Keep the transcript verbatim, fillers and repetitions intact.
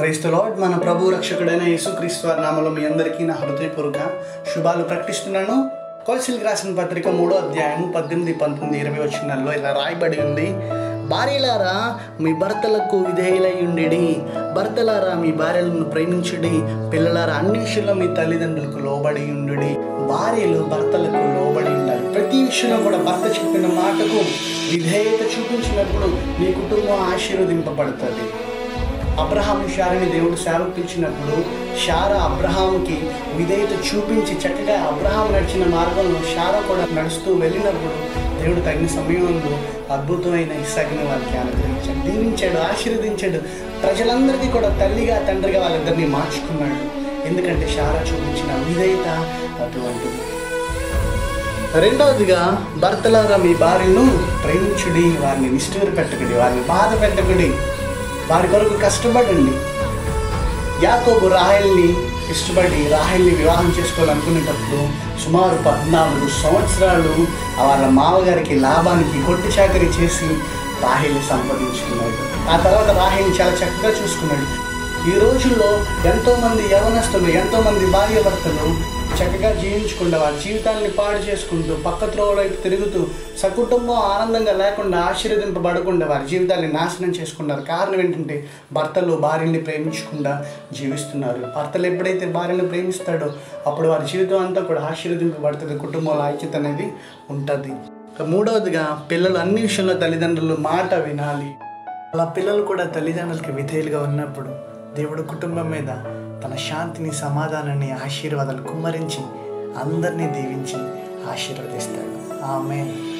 Praise the lord. మన ప్రభు రక్షకుడైన యేసుక్రీస్తు వారి నామములో మీ అందరికీ నా హృదయపూర్వక శుభాలు ప్రకటిస్తున్నాను. కొలస్సీలకు రాసిన పత్రిక మూడో అధ్యాయం పద్దెనిమిది పంతొమ్మిది ఇరవై వచనాల్లో ఇలా రాయబడి ఉంది, భార్యలారా మీ భర్తలకు విధేయులై ఉండిడి, భర్తలారా మీ భార్యలను ప్రేమించుడి, పిల్లలారా అన్ని విషయంలో మీ తల్లిదండ్రులకు లోబడి ఉండుడి. భార్యలు భర్తలకు లోబడి ఉండాలి. ప్రతి విషయంలో కూడా భర్త చెప్పిన మాటకు విధేయత చూపించినప్పుడు మీ కుటుంబం ఆశీర్వదింపబడుతుంది. అబ్రహాము శారాని దేవుడు సేవకు పిలిచినప్పుడు శారా అబ్రహాముకి విధేయత చూపించి చక్కగా అబ్రహాం నడిచిన మార్గంలో శారా కూడా నడుస్తూ వెళ్ళినప్పుడు దేవుడు తగిన సమయంలో అద్భుతమైన ఇస్సాకుని వాళ్ళకి అనుగ్రహించాడు, దీవించాడు, ఆశీర్వదించాడు. ప్రజలందరికీ కూడా తల్లిగా తండ్రిగా వాళ్ళిద్దరినీ మార్చుకున్నాడు. ఎందుకంటే శారా చూపించిన విధేయత అటువంటిది. రెండవదిగా, భర్తలారా మీ భార్యను ప్రేమించుడి, వారిని నిష్ఠూర పెట్టకుడి, వారిని బాధ పెట్టకుడి, వారి కొరకు కష్టపడండి. యాకోబు రాహేల్ని ఇష్టపడి రాహేల్ని వివాహం చేసుకోవాలనుకునేటప్పుడు సుమారు పద్నాలుగు సంవత్సరాలు వాళ్ళ మామగారికి లాభానికి కొట్టి చాకరీ చేసి రాహేల్ని సంపాదించుకున్నాడు. ఆ తర్వాత రాహేల్ని చాలా చక్కగా చూసుకున్నాడు. ఈ రోజుల్లో ఎంతోమంది యవనస్తులు, ఎంతోమంది భార్య భర్తలు చక్కగా జీవించకుండా వారి జీవితాన్ని పాడు చేసుకుంటూ పక్క త్రోవ వైపు తిరుగుతూ సకుటుంబం ఆనందంగా లేకుండా ఆశీర్వదింపబడకుండా వారి జీవితాన్ని నాశనం చేసుకున్నారు. కారణం ఏంటంటే భర్తలు భార్యని ప్రేమించకుండా జీవిస్తున్నారు. భర్తలు ఎప్పుడైతే భార్యను ప్రేమిస్తాడో అప్పుడు వారి జీవితం అంతా కూడా ఆశీర్వదింపబడుతుంది, కుటుంబంలో ఐక్యత అనేది ఉంటుంది. మూడవదిగా, పిల్లలు అన్ని విషయంలో తల్లిదండ్రులు మాట వినాలి. అలా పిల్లలు కూడా తల్లిదండ్రులకి విధేయులుగా ఉన్నప్పుడు దేవుడు కుటుంబం మీద తన శాంతిని, సమాధానాన్ని, ఆశీర్వాదాలు కుమ్మరించి అందరినీ దీవించి ఆశీర్వదిస్తాడు. ఆమేన్.